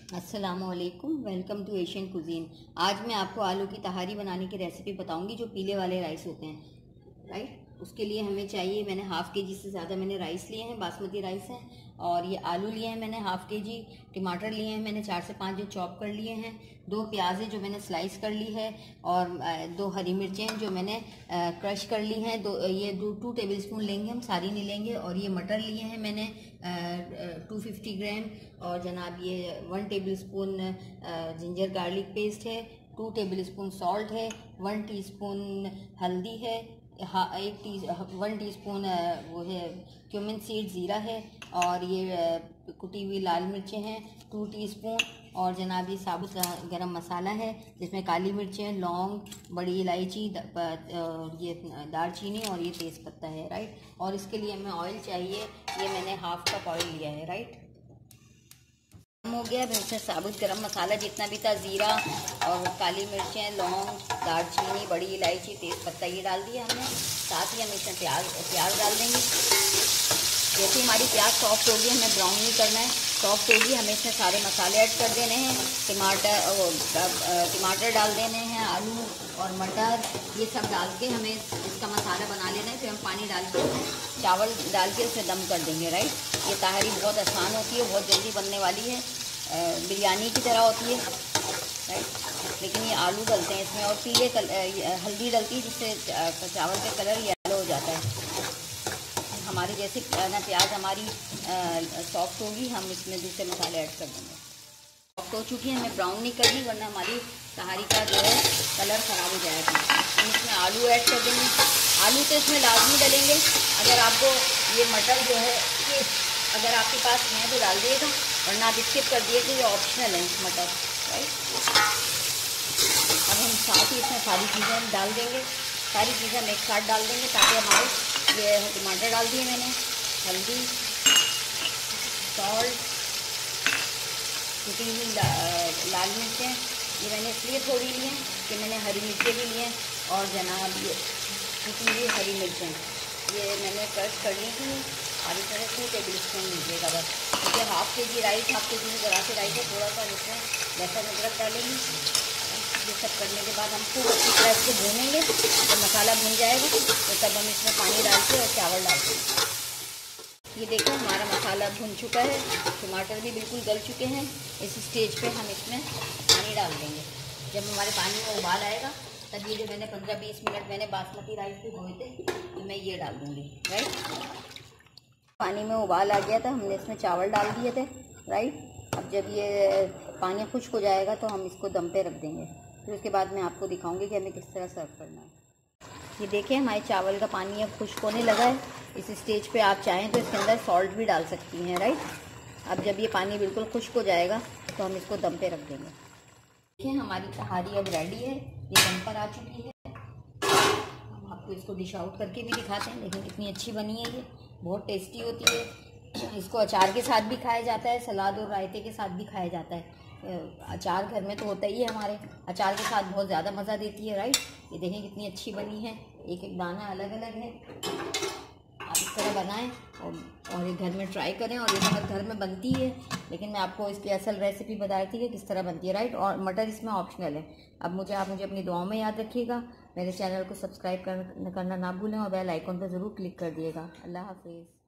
अस्सलामुअलैकुम, welcome to Asian cuisine. आज मैं आपको आलू की तहारी बनाने की रेसिपी बताऊंगी जो पीले वाले राइस होते हैं। राइट, उसके लिए हमें चाहिए, मैंने हाफ़ के जी से ज़्यादा मैंने राइस लिए हैं, बासमती राइस हैं। और ये आलू लिए हैं मैंने हाफ़ के जी। टमाटर लिए हैं मैंने 4 से 5 जो चॉप कर लिए हैं। 2 प्याज जो मैंने स्लाइस कर ली है। और 2 हरी मिर्चें जो मैंने क्रश कर ली हैं। 2 टेबल स्पून लेंगे हम, सारी नहीं लेंगे। और ये मटर लिए हैं मैंने 250 ग्राम। और जनाब ये 1 tablespoon ginger garlic paste है। 2 टेबल स्पून सॉल्ट है। 1 टीस्पून हल्दी है। 1 टीस्पून वो है क्यूमिन सीड ज़ीरा है। और ये कुटी हुई लाल मिर्चें हैं 2 टीस्पून। और जनाब ये साबुत गरम मसाला है जिसमें काली मिर्चें, लौंग, बड़ी इलायची, ये दालचीनी और ये तेज़ पत्ता है। राइट, और इसके लिए हमें ऑयल चाहिए। ये मैंने हाफ कप ऑयल लिया है। राइट, हो गया। अब इसमें साबुत गरम मसाला जितना भी था, ज़ीरा और काली मिर्चें, लौंग, दालचीनी, बड़ी इलायची, तेज़ पत्ता, ये डाल दिया हमने। साथ ही हम इसमें प्याज डाल देंगे। जैसे हमारी प्याज सॉफ्ट होगी, हमें ब्राउन नहीं करना है, सॉफ्ट होगी, हमें इसमें सारे मसाले ऐड कर देने हैं। टमाटर डाल देने हैं, आलू और मटर ये सब डाल के हमें इसका मसाला बना लेना है। फिर हम पानी डाल के चावल डाल के उसे दम कर देंगे। राइट, ये तहारी बहुत आसान होती है, बहुत जल्दी बनने वाली है, बिरयानी की तरह होती है। राइट, लेकिन ये आलू डलते हैं इसमें और पीले हल्दी डलती है जिससे चावल का कलर येलो हो जाता है। हमारी जैसे ना प्याज हमारी सॉफ्ट होगी, हम इसमें दूसरे मसाले ऐड कर देंगे। सॉफ्ट हो चुकी है, हमें ब्राउन नहीं करनी वरना हमारी तहारी का जो है कलर ख़राब हो जाएगा। हम इसमें आलू ऐड कर देंगे। आलू तो इसमें लाजमी डलेंगे। अगर आपको ये मटर जो है ये अगर आपके पास है तो डाल दिएगा, वरना आप स्किप कर दिए, ये ऑप्शनल है मटर। राइट, अब हम साथ ही इसमें सारी चीज़ें डाल देंगे, सारी चीज़ें हम एक साथ डाल देंगे ताकि हमारे ये टमाटर डाल दिए मैंने, हल्दी, सॉल्ट, कुटी हुई लाल मिर्चें ये मैंने इसलिए थोड़ी ली हैं कि मैंने हरी मिर्चें भी ली हैं। और जनाब ये कुटी हुई हरी मिर्चें ये मैंने क्रश कर ली थी। और इस तरह 2 टेबल स्पून लीजिएगा बस, क्योंकि हाफ़ के जी राइस, हाफ़ के जी में ज़रा से राइस है, थोड़ा सा इसमें लहसुन अदरक डालेंगे। ये सब करने के बाद हम खूब अच्छी तरह से भूनेंगे। जब मसाला भून जाएगा तो तब हम इसमें पानी डाल के और चावल डाल देंगे। ये देखो हमारा मसाला भुन चुका है, टमाटर भी बिल्कुल गल चुके हैं। इस स्टेज पे हम इसमें पानी डाल देंगे। जब हमारे पानी में उबाल आएगा तब ये जो मैंने 15-20 मिनट मैंने बासमती राइस भी धोए थे तो मैं ये डाल दूँगी। राइट, पानी में उबाल आ गया था, हमने इसमें चावल डाल दिए थे। राइट, अब जब ये पानी खुश्क हो जाएगा तो हम इसको दम पे रख देंगे। फिर उसके बाद मैं आपको दिखाऊंगी कि हमें किस तरह सर्व करना है। ये देखिए हमारे चावल का पानी अब खुश्क होने लगा है। इस स्टेज पे आप चाहें तो इसके अंदर सॉल्ट भी डाल सकती हैं। राइट, अब जब ये पानी बिल्कुल खुश्क हो जाएगा तो हम इसको दम पे रख देंगे। देखिए हमारी तहारी अब रेडी है, ये दम पर आ चुकी है। हम आपको इसको डिश आउट करके भी दिखाते हैं। देखिए कितनी अच्छी बनी है, ये बहुत टेस्टी होती है। इसको अचार के साथ भी खाया जाता है, सलाद और रायते के साथ भी खाया जाता है। अचार घर में तो होता ही है हमारे, अचार के साथ बहुत ज़्यादा मज़ा देती है। राइट, ये देखें कितनी अच्छी बनी है, एक एक दाना अलग अलग है। आप इस तरह बनाएं और ये घर में ट्राई करें। और ये हर घर में बनती है, लेकिन मैं आपको इसकी असल रेसिपी बताई थी कि किस तरह बनती है। राइट, और मटर इसमें ऑप्शनल है। अब आप मुझे अपनी दुआओं में याद रखिएगा। मेरे चैनल को सब्सक्राइब करना ना भूलें और बेल आइकन पर ज़रूर क्लिक कर दिएगा। अल्लाह हाफिज़।